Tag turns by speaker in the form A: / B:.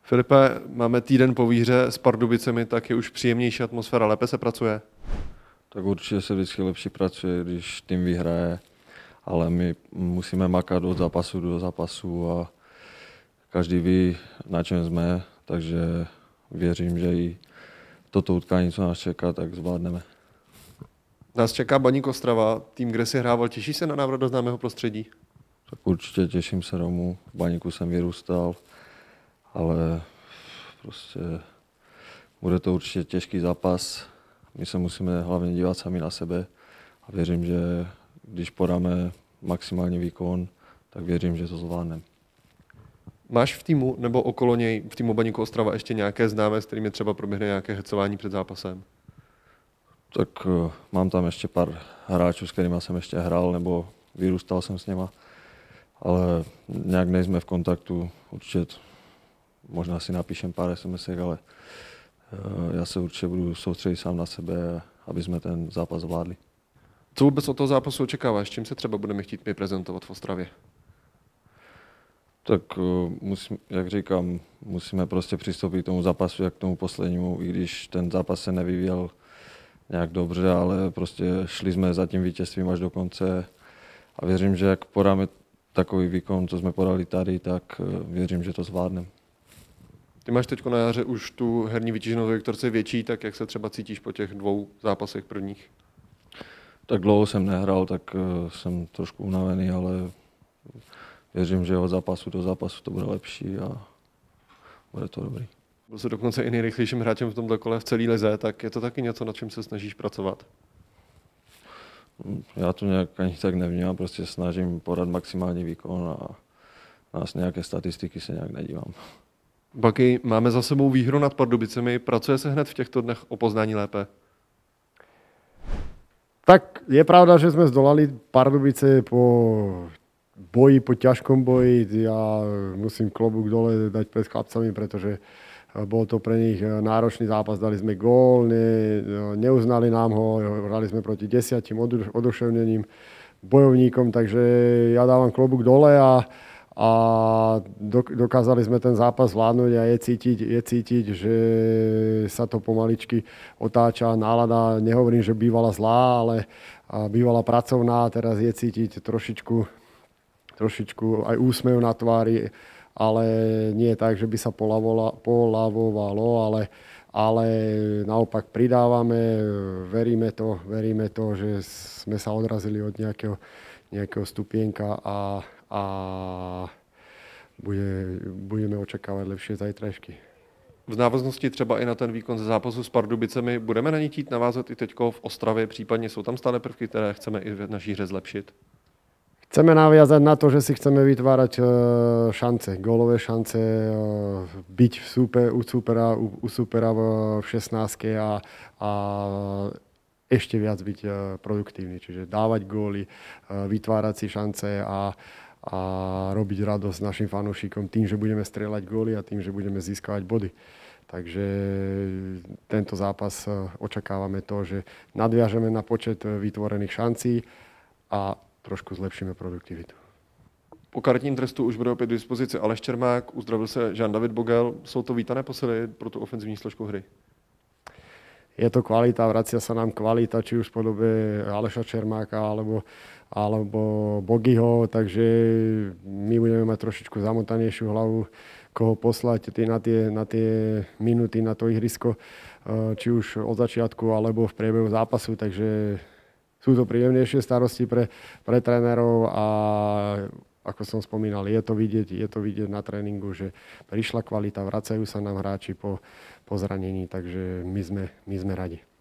A: Filipe, máme týden po výhře s Pardubicemi, tak je už příjemnější atmosféra, lépe se pracuje.
B: Tak určitě se vždycky lepší pracuje, když tým vyhraje, ale my musíme makat od zápasu do zápasu a každý ví, na čem jsme, takže věřím, že i toto utkání, co nás čeká, tak zvládneme.
A: Nás čeká Baník Ostrava, tým, kde si hrával. Těší se na návrat do známého prostředí?
B: Tak určitě těším se domů, v Baníku jsem vyrůstal, ale prostě bude to určitě těžký zápas. My se musíme hlavně dívat sami na sebe a věřím, že když podáme maximální výkon, tak věřím, že to zvládneme.
A: Máš v týmu nebo okolo něj, v týmu Baníku Ostrava, ještě nějaké známé, s kterými třeba proběhne nějaké hecování před zápasem?
B: Tak mám tam ještě pár hráčů, s kterými jsem ještě hrál, nebo vyrůstal jsem s něma, ale nějak nejsme v kontaktu, určitě možná si napíšem pár SMS, ale já se určitě budu soustředit sám na sebe, aby jsme ten zápas zvládli.
A: Co vůbec od toho zápasu očekáváš? Čím se třeba budeme chtít my prezentovat v Ostravě?
B: Tak jak říkám, musíme prostě přistoupit k tomu zápasu jak k tomu poslednímu, i když ten zápas se nevyvíjel nějak dobře, ale prostě šli jsme za tím vítězstvím až do konce a věřím, že jak podáme takový výkon, co jsme podali tady, tak věřím, že to zvládneme.
A: Ty máš teď na jaře už tu herní vytíženost Viktorce větší, tak jak se třeba cítíš po těch 2 zápasech prvních?
B: Tak dlouho jsem nehrál, tak jsem trošku unavený, ale věřím, že od zápasu do zápasu to bude lepší a bude to dobrý.
A: Byl jsi dokonce i nejrychlejším hráčem v tomto kole v celé lize, tak je to taky něco, na čem se snažíš pracovat?
B: Já to nějak ani tak nevnímám, prostě snažím podat maximální výkon a na nějaké statistiky se nějak nedívám.
A: Baky, máme za sebou výhru nad Pardubicemi, pracuje se hned v těchto dnech o poznání lépe?
C: Tak je pravda, že sme zdolali Pardubice po boji, po ťažkom boji. Ja musím klobúk dole dať pred chlapcami, pretože bol to pre nich náročný zápas. Dali sme gól, neuznali nám ho, hrali sme proti 10 oduševneným bojovníkom, takže ja dávam klobúk dole a dokázali sme ten zápas zvládnuť a je cítiť, že sa to pomaličky otáča. Nálada, nehovorím, že bývala zlá, ale bývala pracovná. Teraz je cítiť trošičku aj úsmev na tvári, ale nie tak, že by sa polavovalo, ale naopak pridávame, veríme to, že sme sa odrazili od nejakého stupienka a budeme očekávať lepšie zajtrajšky.
A: V návaznosti třeba i na ten výkon ze zápasu s Pardubicemi budeme na ní chtít navázat i teďko v Ostravě, případně jsou tam stále prvky, které chceme i v naší hře zlepšit?
C: Chceme naviazať na to, že si chceme vytvárať šance, gólové šance, byť u supera v 16 a ešte viac byť produktívny. Čiže dávať góly, vytvárať si šance a robiť radosť našim fanúšikom tým, že budeme strieľať góly a tým, že budeme získavať body. Takže tento zápas očakávame to, že nadviažeme na počet vytvorených šancí a trošku zlepšíme produktivitu.
A: Po karetním trestu už bude opět k dispozici Aleš Čermák, uzdravil se Jean-David Bogel. Jsou to vítané posily pro tu ofenzivní složku hry?
C: Je to kvalita, vracia sa nám kvalita, či už v podobe Aleša Čermáka alebo Bogiho, takže my budeme mať trošičku zamotanejšiu hlavu, koho poslať na tie minúty, na to ihrisko, či už od začiatku alebo v priebehu zápasu, takže sú to príjemnejšie starosti pre trénerov a ako som spomínal, je to vidieť na tréningu, že prišla kvalita, vracajú sa nám hráči po zranení, takže my sme radi.